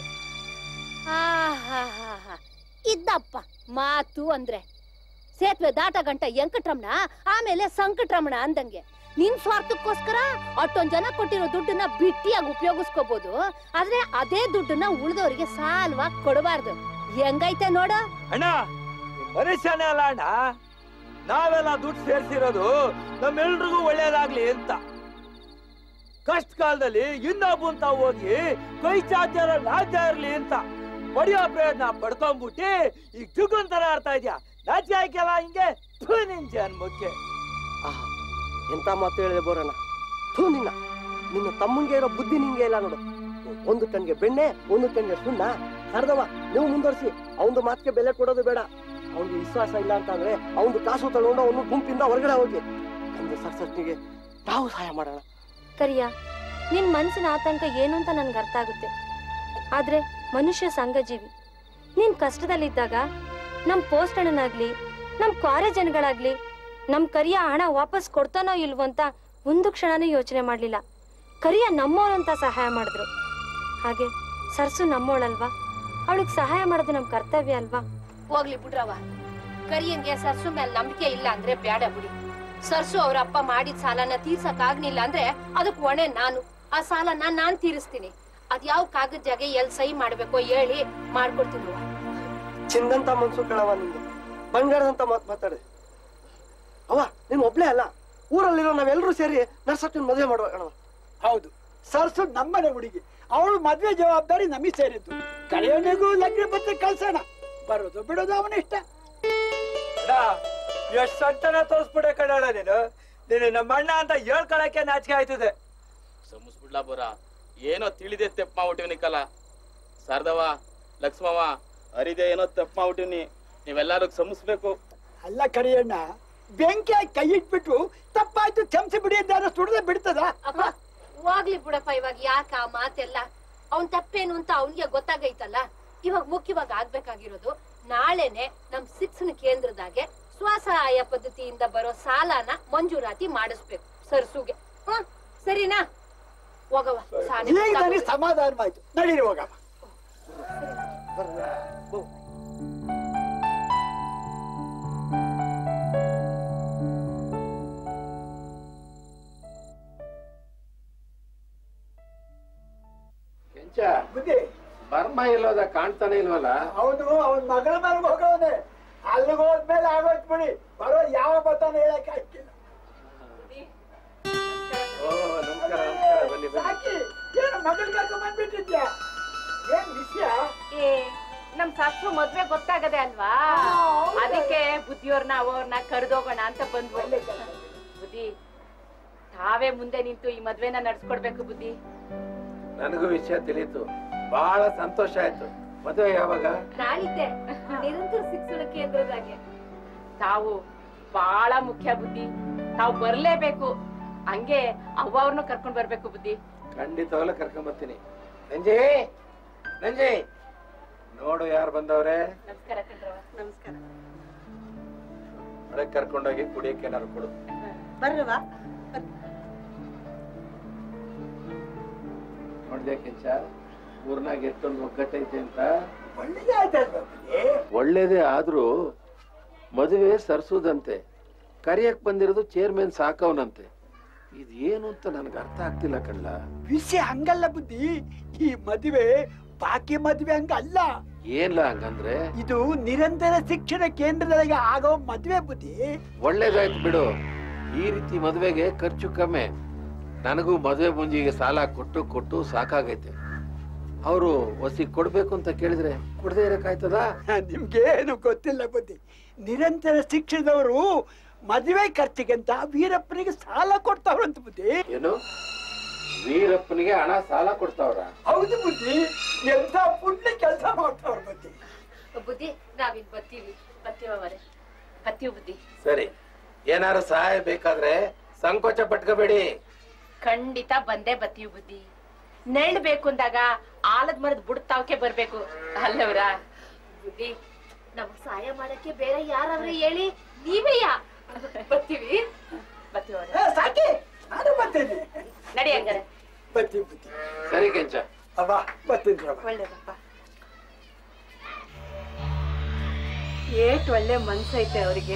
ಇದ್ದಪ್ಪ ಮಾತು ಅಂದ್ರೆ ಸೇತುವೆ ದಾಟ ಗಂಟ ವೆಂಕಟರಮಣ, ಆಮೇಲೆ ಸಂಕಟರಮಣ ಅಂದಂಗೆ. ನಿನ್ ಸ್ವಾರ್ಥಕ್ಕೋಸ್ಕರ ಅಷ್ಟೊಂದ್ ಜನ ಕೊಟ್ಟಿರೋ ದುಡ್ಡನ್ನ ಬಿಟ್ಟಿಯಾಗಿ ಉಪಯೋಗಿಸ್ಕೋಬಹುದು, ಆದ್ರೆ ಅದೇ ದುಡ್ಡನ್ನ ಉಳಿದವರಿಗೆ ಸಾಲವಾಗಿ ಕೊಡಬಾರ್ದು. ಹೆಂಗೈತೆ ನೋಡ ಅಣ್ಣ, ಮನುಷ್ಯನೇ ಅಲ್ಲ ಅಣ್ಣ, ನಾವೆಲ್ಲ ದುಡ್ಡು ಸೇರ್ಸಿರೋದು ನಮ್ಮೆಲ್ರಿಗೂ ಒಳ್ಳೇದಾಗ್ಲಿ ಅಂತ. ಕಷ್ಟ ಕಾಲದಲ್ಲಿ ಇನ್ನೊಬ್ಬಂತ ಹೋಗಿ ಕೈ ಚಾಚಾರ ನಾಚ್ಯ ಇರ್ಲಿ ಅಂತ ಪಡೆಯೋ ಪ್ರಯತ್ನ ಪಡ್ಕೊಂಡ್ಬಿಟ್ಟಿ ಈಗ ಜುಗುಂತರ ಆಡ್ತಾ ಇದ್ಯಾ. ನಾಚಿ ಹಾಕ್ಯಲ್ಲ ಹಿಂಗೆ ನಿನ್ ಜನ್ಮಕ್ಕೆ. ಎಂತ ಮಾತು ಹೇಳಿದೆ ಬೋರಣ್ಣ. ಥೂ ನಿನ್ನ ನಿನ್ನ ತಮ್ಮಂಗೆ ಇರೋ ಬುದ್ಧಿ ನಿಂಗೆ ಇಲ್ಲ ನೋಡು. ಒಂದು ಕಣ್ಗೆ ಬೆಣ್ಣೆ, ಒಂದು ಕಣ್ಗೆ ಸುಣ್ಣ. ಸರ್ದವ ನೀವು ಮುಂದುವರಿಸಿ. ಅವನು ಮಾತಿಗೆ ಬೆಲೆ ಕೊಡೋದು ಬೇಡ. ಅವನಿಗೆ ವಿಶ್ವಾಸ ಇಲ್ಲ ಅಂತ ಅಂದ್ರೆ ಅವನು ಕಾಸು ತಗೊಂಡು ಅವನು ಗುಂಪಿಂದ ಹೊರಗಡೆ ಹೋಗಿ ಒಂದು ಸರ್ಸಟ್ನಿಗೆ ನಾವು ಸಹಾಯ ಮಾಡೋಣ. ಕರಿಯ, ನಿನ್ ಮನ್ಸಿನ ಆತಂಕ ಏನು ಅಂತ ನನ್ಗೆ ಅರ್ಥ ಆಗುತ್ತೆ. ಆದ್ರೆ ಮನುಷ್ಯ ಸಂಘಜೀವಿ. ನೀನ್ ಕಷ್ಟದಲ್ಲಿದ್ದಾಗ ನಮ್ ಪೋಸ್ಟ್ ಅಣ್ಣನಾಗ್ಲಿ ನಮ್ ಕ್ವಾರೆ ಜನಗಳಾಗ್ಲಿ ನಮ್ ಕರಿಯ ಹಣ ವಾಪಸ್ ಕೊಡ್ತಾನೋ ಇಲ್ವೋ ಅಂತ ಒಂದು ಕ್ಷಣನೂ ಯೋಚನೆ ಮಾಡ್ಲಿಲ್ಲ. ಕರಿಯ ನಮ್ಮೋಳಂತ ಸಹಾಯ ಮಾಡಿದ್ರು. ಹಾಗೆ ಸರ್ಸು ನಮ್ಮೋಳಲ್ವಾ, ಅವಳಿಗೆ ಸಹಾಯ ಮಾಡೋದು ನಮ್ ಕರ್ತವ್ಯ ಅಲ್ವಾ? ಹೋಗ್ಲಿ ಬಿಡ್ರವ. ಕರಿಯನ್ಗೆ ಸರ್ಸು ಮೇಲೆ ನಂಬಿಕೆ ಇಲ್ಲ ಅಂದ್ರೆ ಬ್ಯಾಡ ಬಿಡಿ. ಸರ್ಸು ಅವ್ರ ಅಪ್ಪ ಮಾಡಿದ ಸಾಲನ ತೀರ್ಸಕ್ ಆಗ್ಲಿಲ್ಲ ಅಂದ್ರೆ ಅದಕ್ ಹೊಣೆ ನಾನು. ಆ ಸಾಲನ ನಾನ್ ತೀರಿಸ್ತೀನಿ. ಅದ್ ಯಾವ ಕಾಗದ ಜಾಗ ಎಲ್ ಸಹಿ ಮಾಡ್ಬೇಕೋ ಹೇಳಿ ಮಾಡ್ಕೊಡ್ತೀನಿ. ಚಿಂದಂತ ಮನ್ಸು ಕಣವ ನಿಂದು, ಬಂಗಾರದಂತ ಮಾತು ಮಾತಾಡೆ. ಅವ ನೀನ್ ಒಬ್ಳೇ ಅಲ್ಲ, ಊರಲ್ಲಿರೋ ನಾವೆಲ್ಲರೂ ಸೇರಿ ನರ್ಸಟ್ಟಿನ ಮದುವೆ ಮಾಡುವ ಕಣವ. ಹೌದು, ಸರ್ಸು ನಮ್ಮನೆ ಹುಡುಗಿ, ಅವಳು ಮದ್ವೆ ಜವಾಬ್ದಾರಿ ನಮಗೆ ಸೇರಿದ್ದು. ಕಳೆಯಣಿಗೂ ಲಗ್ನ ಪತ್ರ ಕಳ್ಸೋಣ, ಬರೋದು ಬಿಡೋದು ಅವನ ಇಷ್ಟ. ಎಷ್ಟ್ ಸೊಂಟನ ತೋರಿಸ್ಬಿಡೆ ಕಣ ನೀನು. ನೀನು ನಮ್ಮ ಅಣ್ಣ ಅಂತ ಹೇಳ್ಕೊಳಕ್ಕೆ ನಾಚಿಕೆ ಆಯ್ತದೆ. ಸಮಸ್ಬಿಡ್ಲಾ ಬೋರ, ಏನೋ ತಿಳಿದೆ ತೆಪ್ಪ ಮಾಡ್ಬಿಟ್ಟಿವ್ನಿ ಕಲ. ಶಾರದವ, ಲಕ್ಷ್ಮವ, ಹರಿದೆ ಏನೋ ತಪ್ಪ ಮಾಡ್ಬಿಟ್ಟಿವ್ನಿ. ನೀವೆಲ್ಲಾರು ಸಮಸ್ಬೇಕು. ಅಲ್ಲ ಕರಿಯಣ್ಣ, ಬೆಂಕಿ ಕೈ ಇಟ್ಬಿಟ್ಟು ತಪ್ಪಾಯ್ತು ಕ್ಷಮಿಸಿ ಬಿಡಿ ಅಂತ ಸುಡದೆ ಬಿಡ್ತದ? ಹೋಗ್ಲಿ ಬಿಡಪ್ಪ, ಇವಾಗ ಯಾಕ ಆ ಮಾತೆಲ್ಲ? ಅವನ್ ತಪ್ಪೇನು ಅಂತ ಅವನ್ಗೆ ಗೊತ್ತಾಗೈತಲ್ಲ. ಇವಾಗ ಮುಖ್ಯವಾಗಿ ಆಗ್ಬೇಕಾಗಿರೋದು ನಾಳೆನೆ ನಮ್ ಶಿಕ್ಷಣ ಕೇಂದ್ರದಾಗೆ ಸ್ವಸಹಾಯ ಪದ್ಧತಿಯಿಂದ ಬರೋ ಸಾಲನ ಮಂಜೂರಾತಿ ಮಾಡಿಸ್ಬೇಕು ಸರ್ಸುಗೆ. ಹ ಸರಿನಾ? ಹೋಗವ. ಸಮಾಧಾನವಾಯ್ತು, ನಡೀರಿ ಹೋಗವ. ಬುದ್ಧಿ ಬರ್ಮ ಇಲ್ಲೋದ ಕಾಣ್ತಾನೆ ಇಲ್ವಲ್ಲ? ಹೌದು, ಅವನ್ ಮಗಳ ಮನೆಗೆ ಹೋಗವನೆ. ಅಲ್ಲಿಗೆ ಹೋದ್ಮೇಲೆ ಆಗೋಯ್ತು ಬಿಡಿ, ಬರೋ ಯಾವ ಬತ್ತಾನ ಹೇಳಕ್ ಆಗ್ತಿಲ್ಲ. ಸಾಕಿ ಏನು ಮಗಳಿಗೆ ಬಂದ್ಬಿಟ್ಟಿದ್ಯಾ? ಏನ್ ವಿಷಯ? ಏ ನಮ್ ಸಾಸು ಮದ್ವೆ ಗೊತ್ತಾಗದೆ ಅಲ್ವಾ, ಅದಕ್ಕೆ ಬುದ್ಧಿಯವ್ರನ್ನ ಅವ್ರನ್ನ ಕರೆದೋಗೋಣ ಅಂತ ಬಂದ್ವು. ಬುದ್ಧಿ, ತಾವೇ ಮುಂದೆ ನಿಂತು ಈ ಮದ್ವೆನ ನಡ್ಸ್ಕೊಡ್ಬೇಕು ಬುದ್ಧಿ. ನನಗೂ ವಿಷಯ ತಿಳಿತು, ಬಹಳ ಸಂತೋಷ ಆಯ್ತು. ಮದುವೆ ಯಾವಾಗ? ನಾಳಿದ್ದೆ ನಿರಂತರ ಶಿಕ್ಷಣ ಕೇಂದ್ರದಾಗೆ. ತಾವು ಬಹಳ ಮುಖ್ಯ ಬುದ್ಧಿ, ತಾವು ಬರ್ಲೇಬೇಕು. ಹಂಗೆ ಅವ್ವ ಅವ್ರನ್ನು ಕರ್ಕೊಂಡ್ ಬರ್ಬೇಕು ಬುದ್ಧಿ. ಖಂಡಿತವಾಗ್ಲೂ ಕರ್ಕೊಂಡ್ ಬರ್ತೀನಿ. ನಂಜಿ ನಂಜಿ ನೋಡು ಯಾರು ಬಂದವ್ರೆ. ನಮಸ್ಕಾರ ಕಣ್ರವ. ನಮಸ್ಕಾರ. ಒಳಗೆ ಕರ್ಕೊಂಡೋಗಿ ಕುಡಿಯಕ್ಕೆ ಏನಾರು ಕೊಡು. ಬರ್ರವಾ. ನೋಡ್ದೆ ಕೆಂಚ, ಊರ್ನಾಗ ಎಷ್ಟೊಂದು ಒಗ್ಗಟ್ಟೈತೆ ಅಂತ. ಒಳ್ಳೇದೇ ಆಯ್ತು. ಒಳ್ಳೇದೇ ಆದ್ರೂ ಮದುವೆ ಸರ್ಸುದಂತೆ, ಕರಿಯಕ್ ಬಂದಿರೋದು ಚೇರ್ಮನ್ ಸಾಕವನಂತೆ. ಇದ್ ಏನು ಅಂತ ನನ್ಗೆ ಅರ್ಥ ಆಗ್ತಿಲ್ಲ ಕಣ್ಣ. ವಿಷಯ ಹಂಗಲ್ಲ ಬುದ್ಧಿ, ಈ ಮದುವೆ ಬಾಕಿ ಮದುವೆ ಹಂಗಲ್ಲ. ಏನ್ಲ ಹಂಗಂದ್ರೆ? ಇದು ನಿರಂತರ ಶಿಕ್ಷಣ ಕೇಂದ್ರದೊಳಗೆ ಆಗೋ ಮದುವೆ ಬುದ್ಧಿ. ಒಳ್ಳೇದಾಯ್ತು ಬಿಡು, ಈ ರೀತಿ ಮದುವೆಗೆ ಖರ್ಚು ಕಮ್ಮಿ. ನನಗೂ ಮದುವೆ ಮುಂಜಿಗೆ ಸಾಲ ಕೊಟ್ಟು ಕೊಟ್ಟು ಸಾಕಾಗೈತೆ. ಅವರು ಒಸಿ ಕೊಡ್ಬೇಕು ಅಂತ ಕೇಳಿದ್ರೆ ಕೊಡದೇ ಇರಕ್ಕಾಯ್ತದ? ನಿಮ್ಗೇನು ಗೊತ್ತಿಲ್ಲ ಬುದ್ಧಿ. ನಿರಂತರ ಶಿಕ್ಷಣದವರು ಮದುವೆ ಖರ್ಚಿಗೆಂತ ವೀರಪ್ಪನಿಗೆ ಸಾಲ ಕೊಡ್ತಾವ್ರಂತ ಬುದ್ಧಿ. ಏನು ವೀರಪ್ಪನಿಗೆ ಹಣ ಸಾಲ ಕೊಡ್ತಾವ್ರ? ಹೌದು ಬುದ್ಧಿ. ಎಂತ ಪುಣ್ಯ ಕೆಲಸ ಮಾಡ್ತಾವ್ರ ಬುದ್ಧಿ. ಬುದ್ಧಿ ನಾವಿನ್ ಬರ್ತೀವಿ ಬರ್ತೀವರೆ ಬರ್ತೀವಿ ಬುದ್ಧಿ. ಸರಿ, ಏನಾರು ಸಹಾಯ ಬೇಕಾದ್ರೆ ಸಂಕೋಚ ಪಟ್ಕೋಬೇಡಿ. ಖಂಡಿತ ಬಂದೇ ಬರ್ತೀವಿ ಬುದ್ಧಿ. ನೆರಳು ಬೇಕು ಅಂದಾಗ ಆಲದ ಮರದ ಬುಡ್ತಾವಕ್ಕೆ ಬರ್ಬೇಕು ಅಲ್ಲವ್ರ ಬುದ್ಧಿ. ನಮಗ್ ಸಹಾಯ ಮಾಡಕ್ಕೆ ಬೇರೆ ಯಾರಾದ್ರೆ ಹೇಳಿ, ನೀವೇಯ ಬರ್ತೀವಿ ಬರ್ತೀವ್ರೆ. ಸಾಕಿ ನಾನು ಬರ್ತೇನೆ. ನಡಿ ಹಂಗಾರೆ ಬರ್ತೀವಿ ಬುದ್ಧಿ. ಸರಿ ಕೆಂಚ ಅಬ್ಬಾ ಬರ್ತೀನಿ. ಒಳ್ಳೇದಪ್ಪ. ಏಟ್ ಒಳ್ಳೆ ಮನ್ಸೈತೆ ಅವ್ರಿಗೆ.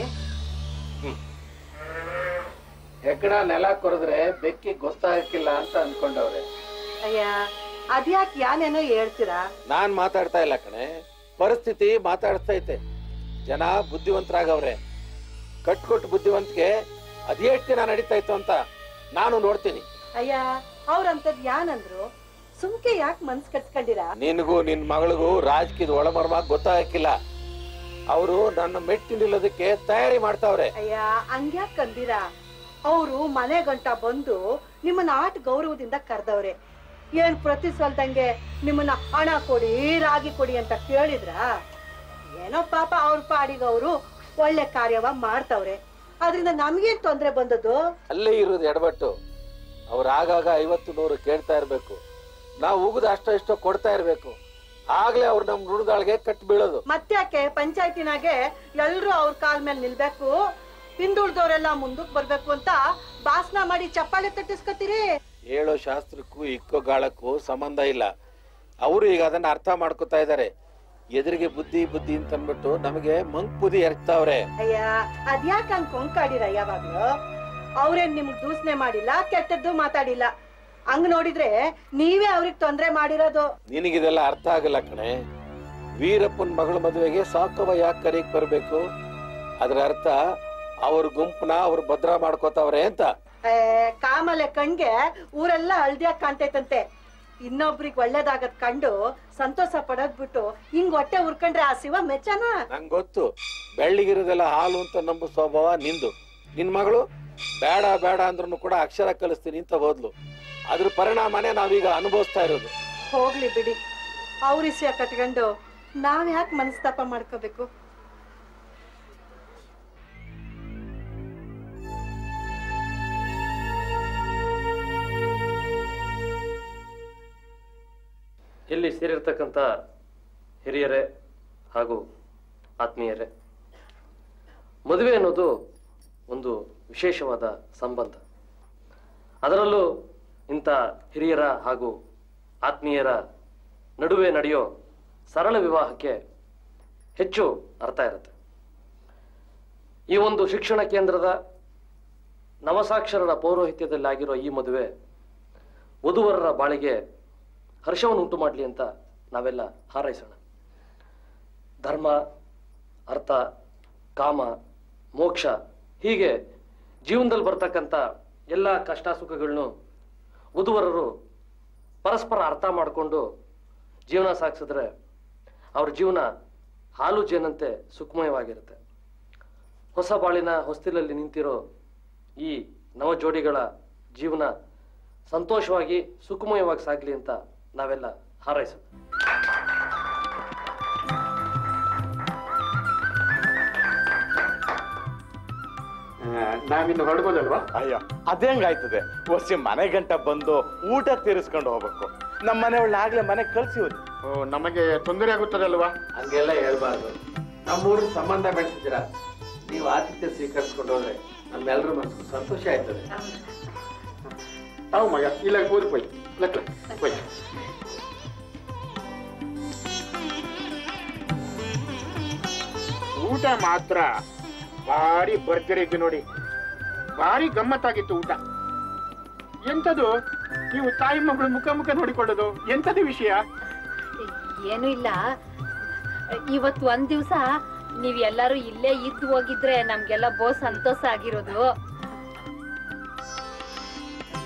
ಹೆಗ್ಗಣ ನೆಲ ಕೊರೆದ್ರೆ ಬೆಕ್ಕಿ ಗೊತ್ತಾಗಕ್ಕಿಲ್ಲ ಅಂತ ಅನ್ಕೊಂಡವ್ರೆ. ಅಯ್ಯ ಅದ್ಯಾಕ್ ಯಾನೇನೋ ಹೇಳ್ತೀರಾ? ನಾನ್ ಮಾತಾಡ್ತಾ ಇಲ್ಲ ಕಣೆ, ಪರಿಸ್ಥಿತಿ ಮಾತಾಡ್ತೈತೆ. ಜನ ಬುದ್ಧಿವಂತರಾಗವ್ರೆ. ಕಟ್ಕೊಟ್ಟು ಬುದ್ಧಿವಂತಿಗೆ ಅದೇಟ್ ದಿನ ನಡೀತಾ ಇತ್ತು ಅಂತ ನಾನು ನೋಡ್ತೀನಿ. ಅಯ್ಯ ಅವ್ರಂತದ್ ಯಾನಂದ್ರು? ಸುಮ್ಕೆ ಯಾಕೆ ಮನ್ಸ್ ಕಟ್ಸ್ಕೊಂಡಿರ? ನಿನ್ಗೂ ನಿನ್ ಮಗಳಿಗೂ ರಾಜಕೀಯದ ಒಳಮರ್ಮ ಗೊತ್ತಾಗಕ್ಕಿಲ್ಲ. ಅವರು ನನ್ನ ಮೆಟ್ಟಿ ನಿಲ್ಲೋದಕ್ಕೆ ತಯಾರಿ ಮಾಡ್ತಾವ್ರೆ. ಅಯ್ಯ ಹಂಗ್ಯಾಕ್ ಕಂದಿರ? ಅವರು ಮನೆ ಗಂಟ ಬಂದು ನಿಮ್ಮನ್ನ ಆಟ ಗೌರವದಿಂದ ಕರೆದವ್ರೆ. ಏನ್ ಪ್ರತಿ ಸಲ್ದಂಗೆ ನಿಮ್ಮನ್ನ ಹಣ ಕೊಡಿ ರಾಗಿ ಕೊಡಿ ಅಂತ ಕೇಳಿದ್ರ? ಏನೋ ಪಾಪ ಅವ್ರ ಪಾಡಿಗೆ ಅವರು ಒಳ್ಳೆ ಕಾರ್ಯವ ಮಾಡ್ತಾವ್ರೆ. ಅದ್ರಿಂದ ನಮ್ಗೇನ್ ತೊಂದ್ರೆ ಬಂದದ್ದು? ಅಲ್ಲೇ ಇರೋದು ಎಡಬಟ್ಟು. ಅವ್ರ ಆಗಾಗ ಐವತ್ತು ನೂರು ಕೇಳ್ತಾ ಇರ್ಬೇಕು. ನಾವು ಉಗಿದ ಅಷ್ಟೋ ಇಷ್ಟೋ ಕೊಡ್ತಾ ಇರ್ಬೇಕು. ಆಗ್ಲೇ ಅವ್ರು ನಮ್ ನುಡ್ದಾಳ್ಗೆ ಕಟ್ ಬೀಳೋದು. ಮತ್ತ್ಯಾಕೆ ಪಂಚಾಯತಿನಾಗೆ ಎಲ್ರು ಅವ್ರ ಕಾಲ್ ಮೇಲೆ ನಿಲ್ಬೇಕು, ಹಿಂದುಳ್ದವ್ರೆಲ್ಲ ಮುಂದಕ್ ಬರ್ಬೇಕು ಅಂತ ಭಾಷಣ ಮಾಡಿ ಚಪ್ಪಾಳೆ ತಟ್ಟಿಸ್ಕೊತೀರಿ? ಹೇಳೋ ಶಾಸ್ತ್ರಕ್ಕೂ ಇಕ್ಕೋ ಗಾಳಕ್ಕೂ ಸಂಬಂಧ ಇಲ್ಲ. ಅವರು ಈಗ ಅದನ್ನ ಅರ್ಥ ಮಾಡ್ಕೊತಾ ಇದಾರೆ. ಎದುರಿಗೆ ಬುದ್ಧಿ ಬುದ್ಧಿ ಅಂತ ಅಂದ್ಬಿಟ್ಟು ನಮಗೆ ಮಂಕ್ ಬುದ್ಧಿ ಎರ್ತಾವ್ರೆ. ಅಯ್ಯ ಅದ್ಯಾಕ ಹಂಗ್ ಕೊಂಕಾಡಿರ? ಯಾವಾಗ್ಲೂ ಅವ್ರೇನ್ ನಿಮ್ಗ್ ದೂಷಣೆ ಮಾಡಿಲ್ಲ, ಕೆಟ್ಟದ್ದು ಮಾತಾಡಿಲ್ಲ. ಹಂಗ್ ನೋಡಿದ್ರೆ ನೀವೇ ಅವ್ರಿಗೆ ತೊಂದ್ರೆ ಮಾಡಿರೋದು. ನಿನಗಿದೆಲ್ಲ ಅರ್ಥ ಆಗಲ್ಲ ಕಣೆ. ವೀರಪ್ಪನ್ ಮಗಳ ಮದುವೆಗೆ ಸಾಕವ ಯಾಕೆ ಕರೆಯಕ್ ಬರ್ಬೇಕು? ಅದ್ರ ಅರ್ಥ ಅವ್ರ ಗುಂಪನ ಅವ್ರು ಭದ್ರ ಮಾಡ್ಕೋತಾವ್ರೆ ಅಂತ. ಕಾಮಲೆ ಕಣ್ಗೆ ಊರೆಲ್ಲ ಹಳ್ದಿಯಾಗಿ ಕಾಣ್ತೈತಂತೆ. ಇನ್ನೊಬ್ರಿಗೆ ಒಳ್ಳೇದಾಗದ್ ಕಂಡು ಸಂತೋಷ ಪಡೋದ್ ಬಿಟ್ಟು ಹಿಂಗ್ ಹೊಟ್ಟೆ ಉರ್ಕೊಂಡ್ರೆ ಆ ಶಿವ ಮೆಚ್ಚನ? ನಂಗ್ ಗೊತ್ತು, ಬೆಳ್ಳಿಗಿರೋದೆಲ್ಲ ಹಾಲು ಅಂತ ನಂಬೋ ಸ್ವಭಾವ ನಿಂದು. ನಿನ್ ಮಗಳು ಬೇಡ ಬೇಡ ಅಂದ್ರೂ ಕೂಡ ಅಕ್ಷರ ಕಲಿಸ್ತೀನಿ ಅಂತ ಹೋದ್ಲು. ಅದ್ರ ಪರಿಣಾಮನೇ ನಾವೀಗ ಅನುಭವಿಸ್ತಾ ಇರೋದು. ಹೋಗ್ಲಿ ಬಿಡಿ, ಅವ್ರಿಸ್ಯ ಕಟ್ಕೊಂಡು ನಾವ್ ಯಾಕೆ ಮನಸ್ತಾಪ ಮಾಡ್ಕೋಬೇಕು? ಇಲ್ಲಿ ಸೇರಿರ್ತಕ್ಕಂಥ ಹಿರಿಯರೇ ಹಾಗೂ ಆತ್ಮೀಯರೇ, ಮದುವೆ ಅನ್ನೋದು ಒಂದು ವಿಶೇಷವಾದ ಸಂಬಂಧ. ಅದರಲ್ಲೂ ಇಂಥ ಹಿರಿಯರ ಹಾಗೂ ಆತ್ಮೀಯರ ನಡುವೆ ನಡೆಯೋ ಸರಳ ವಿವಾಹಕ್ಕೆ ಹೆಚ್ಚು ಅರ್ಥ ಇರುತ್ತೆ. ಈ ಒಂದು ಶಿಕ್ಷಣ ಕೇಂದ್ರದ ನವಸಾಕ್ಷರರ ಪೌರೋಹಿತ್ಯದಲ್ಲಿ ಆಗಿರೋ ಈ ಮದುವೆ ವಧುವರರ ಬಾಳಿಗೆ ಹರ್ಷವನ್ನು ಉಂಟು ಮಾಡಲಿ ಅಂತ ನಾವೆಲ್ಲ ಹಾರೈಸೋಣ. ಧರ್ಮ, ಅರ್ಥ, ಕಾಮ, ಮೋಕ್ಷ ಹೀಗೆ ಜೀವನದಲ್ಲಿ ಬರ್ತಕ್ಕಂಥ ಎಲ್ಲ ಕಷ್ಟ ಸುಖಗಳನ್ನು ವಧುವರರು ಪರಸ್ಪರ ಅರ್ಥ ಮಾಡಿಕೊಂಡು ಜೀವನ ಸಾಗಿಸಿದ್ರೆ ಅವ್ರ ಜೀವನ ಹಾಲು ಜೇನಂತೆ ಸುಖಮಯವಾಗಿರುತ್ತೆ. ಹೊಸ ಬಾಳಿನ ಹೊಸ್ತಿಲಲ್ಲಿ ನಿಂತಿರೋ ಈ ನವ ಜೋಡಿಗಳ ಜೀವನ ಸಂತೋಷವಾಗಿ ಸುಖಮಯವಾಗಿ ಸಾಗಲಿ ಅಂತ ನಾವೆಲ್ಲ ಹಾರೈಸೋಣ. ನಾವಿನ್ನು ಹೊರಡ್ಬೋದಲ್ವಾ? ಅಯ್ಯೋ ಅದೇಂಗಾಯ್ತದೆ, ವರ್ಷ ಮನೆ ಗಂಟ ಬಂದು ಊಟ ತೀರಿಸ್ಕೊಂಡು ಹೋಗ್ಬೇಕು. ನಮ್ಮ ಮನೆಯೊಳ್ಳೆ ಆಗ್ಲೇ ಮನೆ ಕಳ್ಸಿ ಹೋದ್. ನಮಗೆ ತೊಂದರೆ ಆಗುತ್ತದಲ್ವಾ? ಹಂಗೆಲ್ಲ ಹೇಳ್ಬಾರ್ದು. ನಮ್ಮೂರಿಗೆ ಸಂಬಂಧ ಬೆಳೆಸಿದ್ದೀರಾ, ನೀವು ಆತಿಥ್ಯ ಸ್ವೀಕರಿಸ್ಕೊಂಡು ಹೋದ್ರೆ ನಮ್ಮೆಲ್ಲರ ಮನಸ್ಸು ಸಂತೋಷ ಆಯ್ತದೆ. ಅವ್ ಮಗ ಇಲ್ಲ ಹೋದ್ ಪೋಯ್ ಲಕ್ಕ ಪೋಯ್. ಊಟ ಮಾತ್ರ ಭಾರಿ ಭರ್ಜರಿ ಇದ್ದು ನೋಡಿ, ಭಾರಿ ಗಮ್ಮತ್ತಾಗಿತ್ತು ಊಟ. ಎಂತದು ನೀವು ತಾಯಿ ಮಗಳು ಮುಖ ಮುಖ ನೋಡಿಕೊಳ್ಳೋದು? ಎಂತದ ವಿಷಯ? ಏನು ಇಲ್ಲ, ಇವತ್ತು ಒಂದ್ ದಿವ್ಸ ನೀವ್ ಎಲ್ಲಾರು ಇಲ್ಲೇ ಇದ್ದು ಹೋಗಿದ್ರೆ ನಮ್ಗೆಲ್ಲ ಬಹು ಸಂತೋಷ ಆಗಿರೋದು.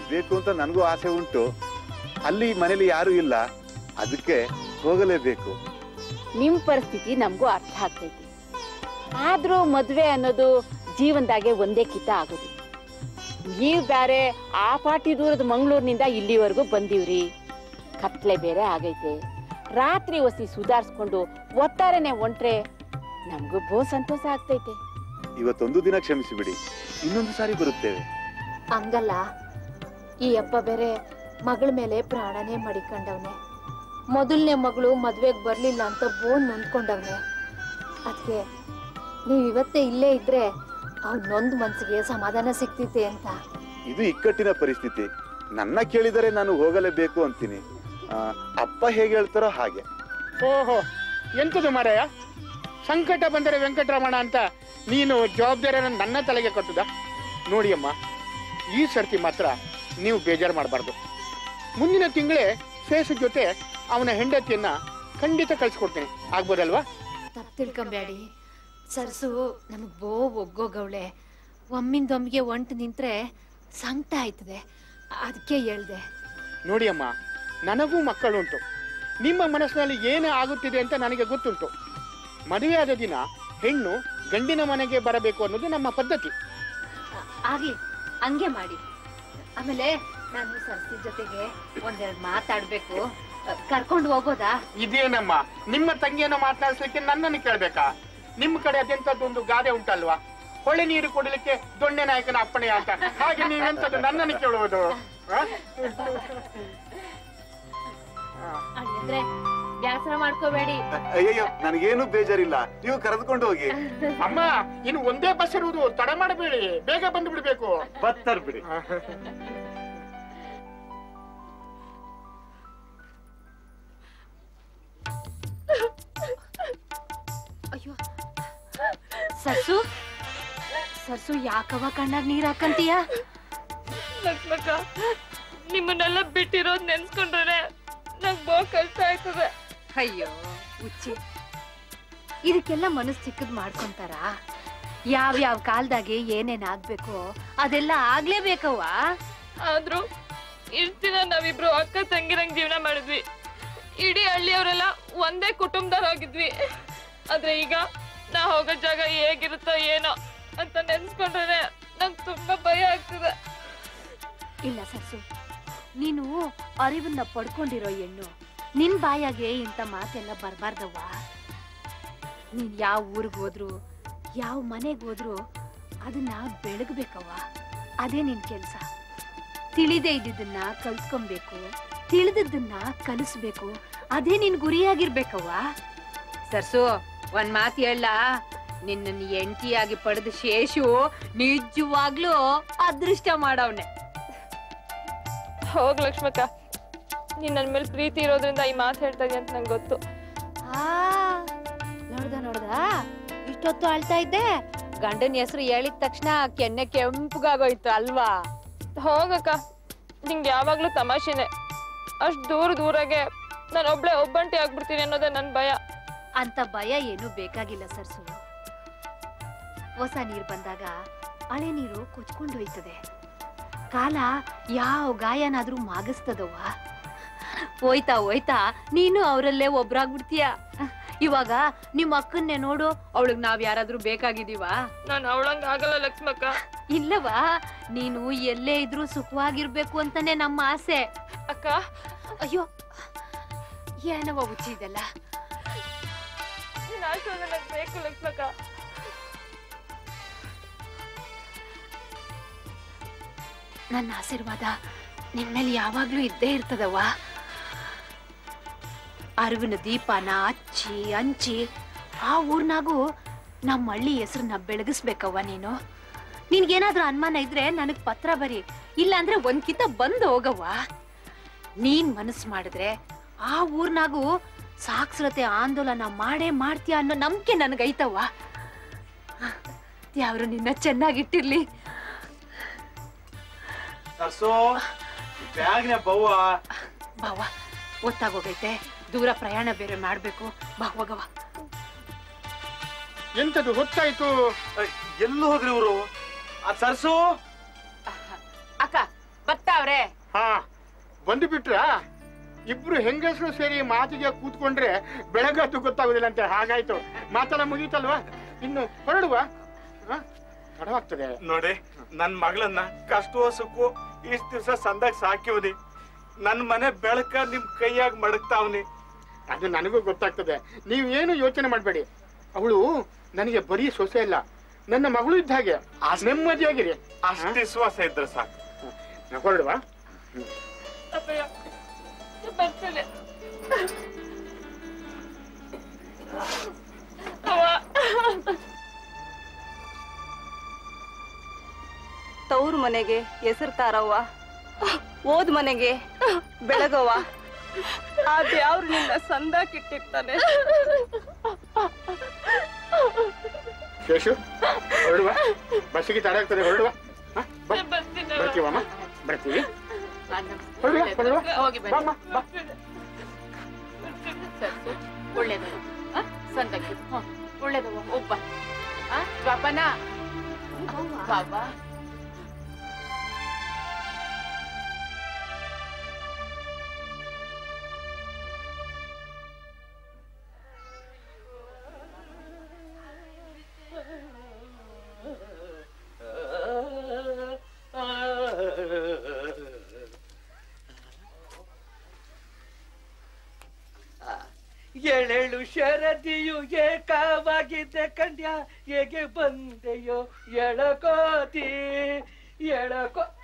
ಬೇಕು ಅಂತ ನನಗೂ ಆಸೆ ಉಂಟು. ಅಲ್ಲಿ ಮನೇಲಿ ಯಾರು ಇಲ್ಲ, ಅದಕ್ಕೆ ಹೋಗಲೇಬೇಕು. ನಿಮ್ ಪರಿಸ್ಥಿತಿ ನಮಗೂ ಅರ್ಥ ಆಗ್ತೈತಿ. ಆದ್ರೂ ಮದ್ವೆ ಅನ್ನೋದು ಜೀವನದಾಗೆ ಒಂದೇ ಕಿತ ಆಗೋದು. ನೀವ್ ಬ್ಯಾರೆ ಆ ಪಾಟಿ ದೂರದ ಮಂಗಳೂರಿನಿಂದ ಇಲ್ಲಿವರೆಗೂ ಬಂದೀವ್ರಿ. ಕತ್ಲೆ ಬೇರೆ ಆಗೈತೆ. ರಾತ್ರಿ ಒಸಿ ಸುಧಾರಿಸ್ಕೊಂಡು ಒತ್ತಾರನೆ ಹೊಂಟ್ರೆ ನಮಗೂ ಬಹು ಸಂತೋಷ ಆಗ್ತೈತೆ. ಇವತ್ತೊಂದು ದಿನ ಕ್ಷಮಿಸಿ ಬಿಡಿ, ಇನ್ನೊಂದು ಸಾರಿ ಬರುತ್ತೇವೆ. ಹಂಗಲ್ಲ, ಈ ಅಪ್ಪ ಬೇರೆ ಮಗಳ ಮೇಲೆ ಪ್ರಾಣನೇ ಮಡಿಕೊಂಡವ್ನೆ. ಮೊದಲನೇ ಮಗಳು ಮದ್ವೆಗ್ ಬರ್ಲಿಲ್ಲ ಅಂತ ಬೋನ್ ನೊಂದ್ಕೊಂಡವ್ನೆ. ಅದಕ್ಕೆ ನೀವ್ ಇವತ್ತೇ ಇಲ್ಲೇ ಇದ್ರೆ ಅವ್ನ ನೊಂದ್ ಮನ್ಸಿಗೆ ಸಮಾಧಾನ ಸಿಕ್ತಿತೆ ಅಂತ. ಇದು ಇಕ್ಕಟ್ಟಿನ ಪರಿಸ್ಥಿತಿ. ನನ್ನ ಕೇಳಿದರೆ ನಾನು ಹೋಗಲೇಬೇಕು ಅಂತೀನಿ. ಅಪ್ಪ ಹೇಗೆ ಹೇಳ್ತಾರೋ ಹಾಗೆ. ಓಹೋ, ಎಂತದು ಮಾರಾಯ, ಸಂಕಟ ಬಂದರೆ ವೆಂಕಟರಮಣ ಅಂತ ನೀನು ಜವಾಬ್ದಾರಿಯನ್ನು ನನ್ನ ತಲೆಗೆ ಕಟ್ಟುದ? ನೋಡಿ ಅಮ್ಮ, ಈ ಸರ್ತಿ ಮಾತ್ರ ನೀವು ಬೇಜಾರು ಮಾಡಬಾರ್ದು. ಮುಂದಿನ ತಿಂಗಳೇ ಶೇಷ ಜೊತೆ ಅವನ ಹೆಂಡತಿಯನ್ನ ಖಂಡಿತ ಕಳ್ಸಿಕೊಡ್ತೀನಿ, ಆಗ್ಬೋದಲ್ವಾ? ತಪ್ಪು ತಿಳ್ಕೊಂಬೇಡಿ, ಸರ್ಸು ನಮಗ್ ಬೋ ಒಗ್ಗೋಗವಳೆ. ಒಮ್ಮಿಂದೊಮ್ಮಿಗೆ ಒಂಟು ನಿಂತ್ರೆ ಸಂಕಟ ಆಯ್ತದೆ, ಅದಕ್ಕೆ ಹೇಳ್ದೆ. ನೋಡಿ ಅಮ್ಮ, ನನಗೂ ಮಕ್ಕಳುಂಟು. ನಿಮ್ಮ ಮನಸ್ಸಿನಲ್ಲಿ ಏನು ಆಗುತ್ತಿದೆ ಅಂತ ನನಗೆ ಗೊತ್ತುಂಟು. ಮದುವೆ ಆದ ದಿನ ಹೆಣ್ಣು ಗಂಡಿನ ಮನೆಗೆ ಬರಬೇಕು ಅನ್ನೋದು ನಮ್ಮ ಪದ್ಧತಿ. ಆಗ್ಲಿ, ಹಂಗೆ ಮಾಡಿ. ಆಮೇಲೆ ನಾನು ಸರ್ಸಿ ಜೊತೆಗೆ ಒಂದೆರಡು ಮಾತಾಡ್ಬೇಕು, ಕರ್ಕೊಂಡು ಹೋಗೋದಾ? ಇದೇನಮ್ಮ, ನಿಮ್ಮ ತಂಗಿಯನ್ನು ಮಾತನಾಡಿಸ್ಲಿಕ್ಕೆ ನನ್ನನ್ನು ಕೇಳ್ಬೇಕಾ? ನಿಮ್ಮ ಕಡೆ ಅದೆಂತದ್ದೊಂದು ಗಾದೆ ಉಂಟಲ್ವಾ, ಹೊಳೆ ನೀರು ಕೊಡಲಿಕ್ಕೆ ದೊಣ್ಣೆ ನಾಯಕನ ಅಪ್ಪಣೆ ಅಂತ. ಹಾಗೆ ನೀವೆಂತದ್ದು ನನ್ನನ್ನು ಕೇಳುವುದು? ಅಂದ್ರೆ ಬ್ಯಾಸರ ಮಾಡ್ಕೋಬೇಡಿ. ಅಯ್ಯಯ್ಯೋ, ನನಗೇನು ಬೇಜಾರಿಲ್ಲ, ನೀವು ಕರೆದುಕೊಂಡು ಹೋಗಿ. ಅಮ್ಮ, ಇನ್ನು ಒಂದೇ ಬಸ್ ಇರುವುದು, ತಡ ಮಾಡಬೇಡಿ, ಬೇಗ ಬಂದು ಬಿಡ್ಬೇಕು. ಬತ್ತರ್ ಬಿಡಿ. ಅಯ್ಯೋ ಸರ್ಸು, ಸರ್ಸು ಯಾಕವ ಕಣ್ಣಾಗ ನೀರ್ ಹಾಕಂತೀಯ? ಲಕ್ಷ್ಮಕ್ಕ, ನಿಮ್ಮನ್ನೆಲ್ಲ ಬಿಟ್ಟಿರೋದ್ ನೆನ್ಸ್ಕೊಂಡ್ರೆ ನಂಗ್ ಬಹು ಕಷ್ಟ ಆಯ್ತದೆ. ಅಯ್ಯೋ ಹುಚ್ಚಿ, ಇದಕ್ಕೆಲ್ಲ ಮನಸ್ಸು ಚಿಕ್ಕದ್ ಮಾಡ್ಕೊಂತಾರ? ಯಾವ್ಯಾವ ಕಾಲದಾಗೆ ಏನೇನ್ ಆಗ್ಬೇಕು ಅದೆಲ್ಲ ಆಗ್ಲೇಬೇಕವ್ವ. ಆದ್ರೂ ಇಷ್ಟ ದಿನ ನಾವಿಬ್ರು ಅಕ್ಕ ತಂಗಿರಂಗ್ ಜೀವನ ಮಾಡಿದ್ವಿ. ಇಡೀ ಹಳ್ಳಿಯವರೆಲ್ಲ ಒಂದೇ ಕುಟುಂಬದವ್ರಾಗಿದ್ವಿ. ಆದ್ರೆ ಈಗ ನಾ ಹೋಗೋ ಜಾಗ ಹೇಗಿರುತ್ತೋ ಏನೋ ಅಂತ ನೆನ್ಸ್ಕೊಂಡ್ರೆ ನಂಗೆ ತುಂಬಾ ಭಯ ಆಗ್ತದೆ. ಇಲ್ಲ ಸರ್ಸು, ನೀನು ಅರಿವನ್ನ ಪಡ್ಕೊಂಡಿರೋ ಹೆಣ್ಣು, ನಿನ್ ಬಾಯಾಗೆ ಇಂಥ ಮಾತೆಲ್ಲ ಬರ್ಬಾರ್ದವ್ವ. ನೀನ್ ಯಾವ ಊರಿಗೆ ಹೋದ್ರು, ಯಾವ ಮನೆಗೆ ಹೋದ್ರು ಅದನ್ನ ಬೆಳಗ್ಬೇಕವ್ವ. ಅದೇ ನಿನ್ ಕೆಲ್ಸ. ತಿಳಿದೇ ಇದ್ದಿದ್ದನ್ನ ಕಲ್ತ್ಕೊಬೇಕು, ತಿಳಿದದ್ದನ್ನ ಕಲಿಸ್ಬೇಕು, ಅದೇ ನಿನ್ ಗುರಿಯಾಗಿರ್ಬೇಕವ್ವ. ಸರ್ಸು, ಒಂದ್ ಮಾತು ಹೇಳ, ನಿನ್ನ ಎಂಟಿಯಾಗಿ ಪಡೆದ ಶೇಷು ನಿಜವಾಗ್ಲೂ ಅದೃಷ್ಟ ಮಾಡವ್ನೆ. ಹೋಗ್ ಲಕ್ಷ್ಮಕ್ಕ, ನೀನ್ ನನ್ ಮೇಲೆ ಪ್ರೀತಿ ಇರೋದ್ರಿಂದ ಈ ಮಾತು ಹೇಳ್ತಾ ಇದೀಯ ಅಂತ ನಂಗೆ ಗೊತ್ತು. ಆ ನೋಡ್ದ ನೋಡ್ದ ಇಷ್ಟೊತ್ತು ಆಳ್ತಾ ಇದ್ದೆ, ಗಂಡನ ಹೆಸರು ಹೇಳಿದ ತಕ್ಷಣ ಕೆನ್ನೆ ಕೆಂಪಗಾಗೋಯ್ತು ಅಲ್ವಾ? ಹೋಗಕ್ಕ, ನಿಂಗೆ ಯಾವಾಗ್ಲೂ ತಮಾಷೆನೆ. ಅಷ್ಟ್ ದೂರ ದೂರಾಗೆ ನಾನು ಒಬ್ಳೆ ಒಬ್ಬಂಟಿ ಆಗ್ಬಿಡ್ತೀನಿ ಅನ್ನೋದೇ ನನ್ ಭಯ. ಅಂತ ಭಯ ಏನು ಬೇಕಾಗಿಲ್ಲ ಸರ್ಸು. ಹೊಸ ನೀರ್ ಬಂದಾಗ ಹಳೆ ನೀರು ಕೊಚ್ಕೊಂಡು ಹೋಯ್ತದೆ. ಕಾಲ ಯಾವ ಗಾಯನಾದ್ರೂ ಮಾಗಿಸ್ತದವ್ವ. ಹೋಯ್ತಾ ಹೋಯ್ತಾ ನೀನು ಅವರಲ್ಲೇ ಒಬ್ರಾಗ್ಬಿಡ್ತೀಯ. ಇವಾಗ ನಿಮ್ ಅಕ್ಕನ್ನೇ ನೋಡು, ಅವಳಿಗೆ ನಾವ್ ಯಾರಾದ್ರೂ ಬೇಕಾಗಿದೀವ? ನಾನು ಅವಳಂಗ ಆಗಲ್ಲ ಲಕ್ಷ್ಮಕ್ಕ. ಇಲ್ಲವಾ, ನೀನು ಎಲ್ಲೇ ಇದ್ರೂ ಸುಖವಾಗಿರ್ಬೇಕು ಅಂತಾನೆ ನಮ್ಮ ಆಸೆ. ಅಕ್ಕ, ಅಯ್ಯೋ ಏನವ ಹುಚ್ಚಿ ಇದೆಲ್ಲ? ನಿನ್ ಆಶೀರ್ವಾದ ನಂಗೆ ಬೇಕು ಲಕ್ಷ್ಮಕ್ಕ. ನನ್ನ ಆಶೀರ್ವಾದ ನಿನ್ ಮೇಲೆ ಯಾವಾಗ್ಲೂ ಇದ್ದೇ ಇರ್ತದವ್ವ. ಅರಿವಿನ ದೀಪನ ಹಚ್ಚಿ ಹಂಚಿ ಆ ಊರ್ನಾಗೂ ನಮ್ಮ ಹಳ್ಳಿ ಹೆಸರನ್ನ ಬೆಳಗಿಸ್ಬೇಕವ್ವ ನೀನು. ನಿನ್ಗೇನಾದ್ರೂ ಅನುಮಾನ ಇದ್ರೆ ನನಗ್ ಪತ್ರ ಬರಿ, ಇಲ್ಲ ಅಂದ್ರೆ ಒಂದ್ ಕಿತ ಬಂದು ಹೋಗವ್ವ. ನೀನ್ ಮನಸ್ಸು ಮಾಡಿದ್ರೆ ಆ ಊರ್ನಾಗೂ ಸಾಕ್ಷರತೆ ಆಂದೋಲನ ಮಾಡೇ ಮಾಡ್ತೀಯ ಅನ್ನೋ ನಂಬಿಕೆ ನನಗೈತವ್ವ. ಯಾರು ನಿನ್ನ ಚೆನ್ನಾಗಿಟ್ಟಿರ್ಲಿ. ಬಾವ, ಒತ್ತಾಗೋಗೈತೆ, ದೂರ ಪ್ರಯಾಣ ಬೇರೆ ಮಾಡ್ಬೇಕು. ಬಾ ಹೋಗವ. ಎಂತದು ಹೊತ್ತಾಯ್ತು? ಎಲ್ಲೂ ಹೋದ್ರಿ ಇವರು? ಸರ್ಸು ಅಕ್ಕ, ಭತ್ತ ಅವ್ರೆ. ಹಾ ಬಂದು ಬಿಟ್ರ? ಇಬ್ರು ಹೆಂಗಸರು ಸೇರಿ ಮಾತಿಗೆ ಕೂತ್ಕೊಂಡ್ರೆ ಬೆಳಗದ್ದು ಗೊತ್ತಾಗುದಿಲ್ಲ ಅಂತ. ಹಾಗಾಯ್ತು, ಮಾತೆಲ್ಲ ಮುಗೀತಲ್ವಾ? ಇನ್ನು ಹೊರಡುವ? ತಡವಾಗ್ತದೆ ನೋಡಿ. ನನ್ ಮಗಳನ್ನ ಕಷ್ಟವೋ ಸುಖವು ಇಷ್ಟ ದಿವ್ಸ ಸಂದಾಗ ಸಾಕಿವ್ನಿ. ನನ್ ಮನೆ ಬೆಳಕ ನಿಮ್ ಕೈಯಾಗ ಮಡಗ್ತಾವ್ನಿ. ಅದು ನನಗೂ ಗೊತ್ತಾಗ್ತದೆ. ನೀವು ಏನು ಯೋಚನೆ ಮಾಡ್ಬೇಡಿ. ಅವಳು ನನಗೆ ಬರೀ ಸೊಸೆ ಇಲ್ಲ, ನನ್ನ ಮಗಳು ಇದ್ದ ಹಾಗೆ. ನೆಮ್ಮದಿಯಾಗಿರಿ. ಅಷ್ಟು ವಿಶ್ವಾಸ ಇದ್ರೆ ಸಾಕು. ಹೊರಡುವ? ಬರ್ತೇನೆ. ತವ್ರ ಮನೆಗೆ ಹೆಸರು ತಾರವ್ವ, ಓದ್ ಮನೆಗೆ ಬೆಳಗವ್ವ. ಆ ದೇವ್ರು ನಿನ್ನ ಸಂದಾಕಿಟ್ಟಿರ್ತಾನೆ. ಶೇಷು ಹೊರಡುವ? ಬಸ್ಸಿಗೆ ತಡ ಆಗ್ತದೆ. ಹೊರಡುವ? ಬರ್ತೀವಮ್ಮ, ಬರ್ತೀವಿ. ಹೋಗಿ ಬನ್ನಿ. ಒಳ್ಳೇದವ ಸಂದಕ್ಕೆ. ಒಳ್ಳೇದವ ಒಬ್ಬ ಬಾಬನ ಬಾಬಾ. ಎಳೆಳು ಶರದಿಯು ಏಕವಾಗಿದ್ದೆ ಕನ್ಯಾ, ಹೇಗೆ ಬಂದೆಯೋ ಎಳಕೋತಿ ಎಳಕೋ